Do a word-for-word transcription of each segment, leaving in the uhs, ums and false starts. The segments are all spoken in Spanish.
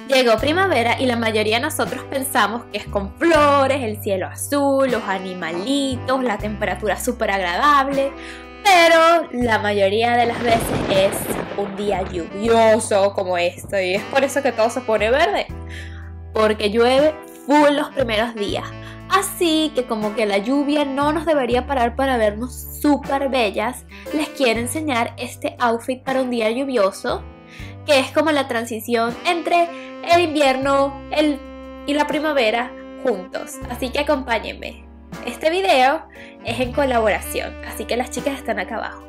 Llegó primavera y la mayoría de nosotros pensamos que es con flores, el cielo azul, los animalitos, la temperatura súper agradable, pero la mayoría de las veces es un día lluvioso como este y es por eso que todo se pone verde, porque llueve full los primeros días. Así que como que la lluvia no nos debería parar para vernos súper bellas, les quiero enseñar este outfit para un día lluvioso, que es como la transición entre el invierno el, y la primavera juntos. Así que acompáñenme. Este video es en colaboración, así que las chicas están acá abajo.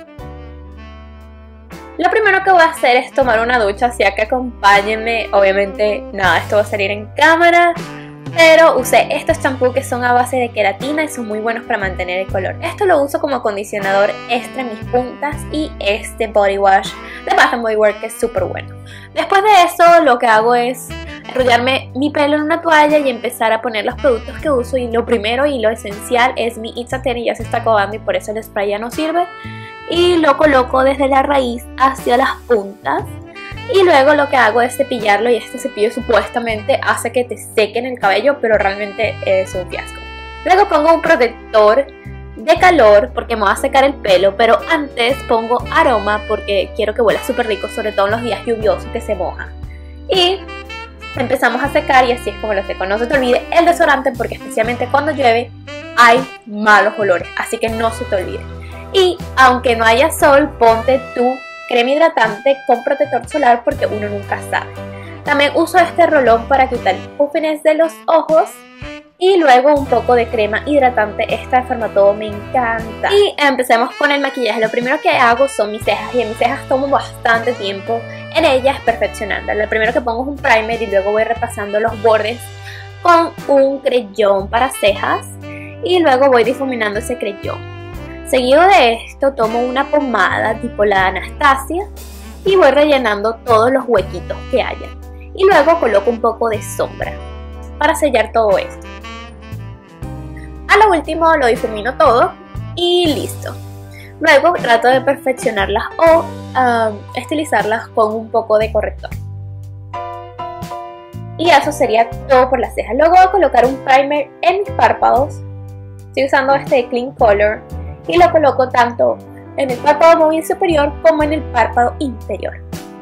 Lo primero que voy a hacer es tomar una ducha, así que acompáñenme. Obviamente nada, esto va a salir en cámara, pero usé estos champús que son a base de queratina y son muy buenos para mantener el color. Esto lo uso como acondicionador extra en mis puntas y este body wash de Bath and Body Works que es súper bueno. Después de eso lo que hago es enrollarme mi pelo en una toalla y empezar a poner los productos que uso, y lo primero y lo esencial es mi It's a Ten, y ya se está acabando y por eso el spray ya no sirve, y lo coloco desde la raíz hacia las puntas. Y luego lo que hago es cepillarlo, y este cepillo supuestamente hace que te sequen el cabello, pero realmente es un fiasco. Luego pongo un protector de calor porque me va a secar el pelo, pero antes pongo aroma porque quiero que huela súper rico, sobre todo en los días lluviosos que se moja. Y empezamos a secar y así es como lo seco. No se te olvide el desodorante porque especialmente cuando llueve hay malos olores, así que no se te olvide. Y aunque no haya sol, ponte tu crema hidratante con protector solar porque uno nunca sabe. También uso este rolón para quitar puffiness de los ojos y luego un poco de crema hidratante. Esta de Farmatodo me encanta. Y empecemos con el maquillaje. Lo primero que hago son mis cejas, y en mis cejas tomo bastante tiempo en ellas perfeccionando. Lo primero que pongo es un primer y luego voy repasando los bordes con un creyón para cejas y luego voy difuminando ese creyón. Seguido de esto tomo una pomada tipo la de Anastasia y voy rellenando todos los huequitos que haya. Y luego coloco un poco de sombra para sellar todo esto. A lo último lo difumino todo y listo. Luego trato de perfeccionarlas o um, estilizarlas con un poco de corrector. Y eso sería todo por las cejas. Luego voy a colocar un primer en mis párpados. Estoy usando este de Clean Color. Y lo coloco tanto en el párpado móvil superior como en el párpado inferior,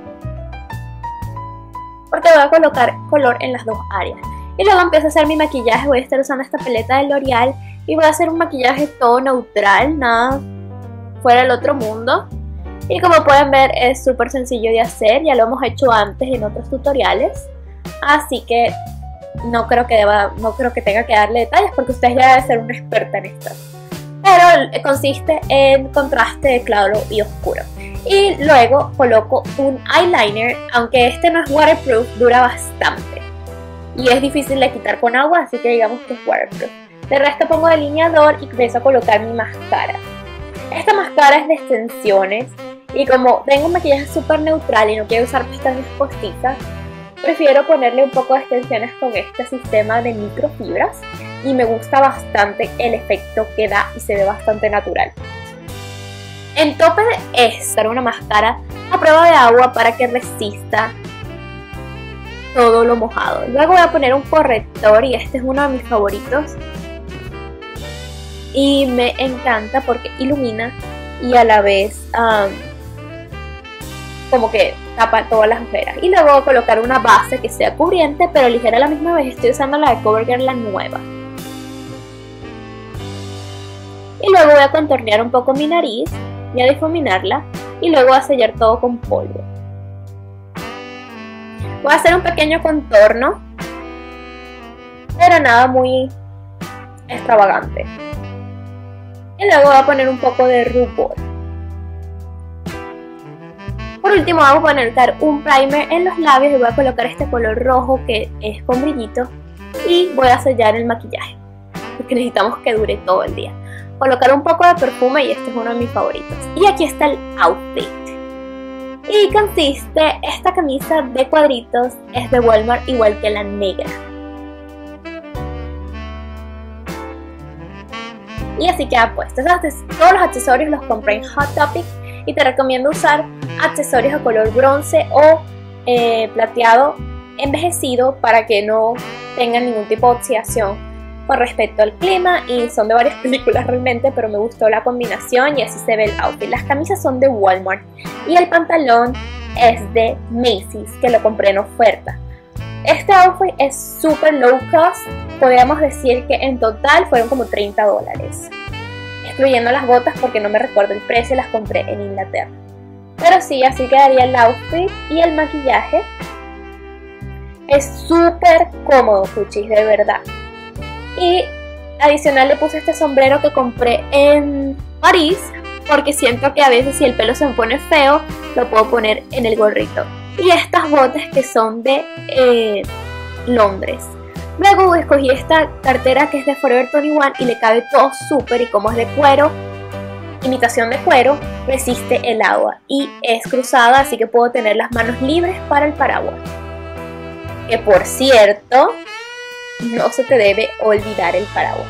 porque voy a colocar color en las dos áreas. Y luego empiezo a hacer mi maquillaje. Voy a estar usando esta paleta de L'Oreal y voy a hacer un maquillaje todo neutral, nada fuera del otro mundo. Y como pueden ver es súper sencillo de hacer, ya lo hemos hecho antes en otros tutoriales, así que no creo que, deba, no creo que tenga que darle detalles porque ustedes ya deben ser una experta en esto. Pero consiste en contraste de claro y oscuro. Y luego coloco un eyeliner, aunque este no es waterproof, dura bastante y es difícil de quitar con agua, así que digamos que es waterproof. De resto pongo delineador y empiezo a colocar mi máscara. Esta máscara es de extensiones y como tengo un maquillaje súper neutral y no quiero usar pestañas postizas, prefiero ponerle un poco de extensiones con este sistema de microfibras. Y me gusta bastante el efecto que da y se ve bastante natural. En tope de esta, una máscara a prueba de agua para que resista todo lo mojado. Luego voy a poner un corrector y este es uno de mis favoritos. Y me encanta porque ilumina y a la vez um, como que tapa todas las ojeras. Y luego voy a colocar una base que sea cubriente pero ligera a la misma vez. Estoy usando la de CoverGirl, la nueva. Y luego voy a contornear un poco mi nariz y a difuminarla y luego a sellar todo con polvo. Voy a hacer un pequeño contorno, pero nada muy extravagante. Y luego voy a poner un poco de rubor. Por último voy a colocar un primer en los labios y voy a colocar este color rojo que es con brillito y voy a sellar el maquillaje porque necesitamos que dure todo el día. Colocar un poco de perfume y este es uno de mis favoritos. Y aquí está el outfit. Y consiste, esta camisa de cuadritos es de Walmart igual que la negra. Y así queda puesto. Todos los accesorios los compré en Hot Topic y te recomiendo usar accesorios a color bronce o eh, plateado envejecido para que no tengan ningún tipo de oxidación con respecto al clima, y son de varias películas realmente, pero me gustó la combinación y así se ve el outfit. Las camisas son de Walmart y el pantalón es de Macy's, que lo compré en oferta. Este outfit es súper low cost, podríamos decir que en total fueron como treinta dólares, excluyendo las botas porque no me recuerdo el precio, las compré en Inglaterra. Pero sí, así quedaría el outfit y el maquillaje. Es súper cómodo, cuchis, de verdad. Y adicional le puse este sombrero que compré en París, porque siento que a veces si el pelo se me pone feo, lo puedo poner en el gorrito. Y estas botas que son de eh, Londres. Luego escogí esta cartera que es de Forever veintiuno y le cabe todo súper, y como es de cuero, imitación de cuero, resiste el agua y es cruzada, así que puedo tener las manos libres para el paraguas. Que por cierto, no se te debe olvidar el paraguas.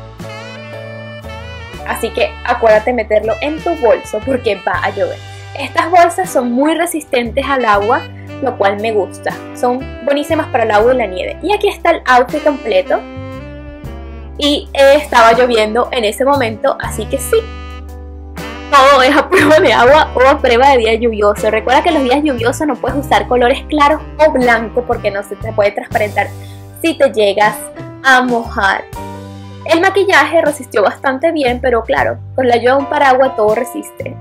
Así que acuérdate meterlo en tu bolso porque va a llover. Estas bolsas son muy resistentes al agua, lo cual me gusta. Son buenísimas para el agua y la nieve. Y aquí está el outfit completo. Y eh, estaba lloviendo en ese momento, así que sí. Todo es a prueba de agua o a prueba de día lluvioso. Recuerda que en los días lluviosos no puedes usar colores claros o blancos porque no se te puede transparentar si te llegas a mojar. El maquillaje resistió bastante bien, pero claro, con la ayuda de un paraguas todo resiste.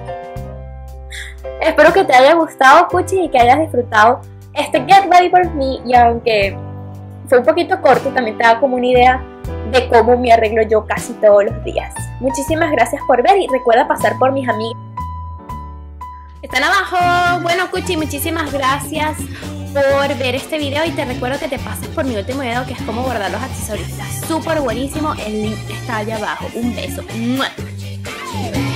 Espero que te haya gustado, Cuchi, y que hayas disfrutado este Get Ready For Me. Y aunque fue un poquito corto, también te da como una idea de cómo me arreglo yo casi todos los días. Muchísimas gracias por ver y recuerda pasar por mis amigas. Están abajo. Bueno, Cuchi, muchísimas gracias por ver este video y te recuerdo que te pases por mi último video, que es cómo guardar los accesorios. Está súper buenísimo, el link está allá abajo. Un beso. ¡Mua!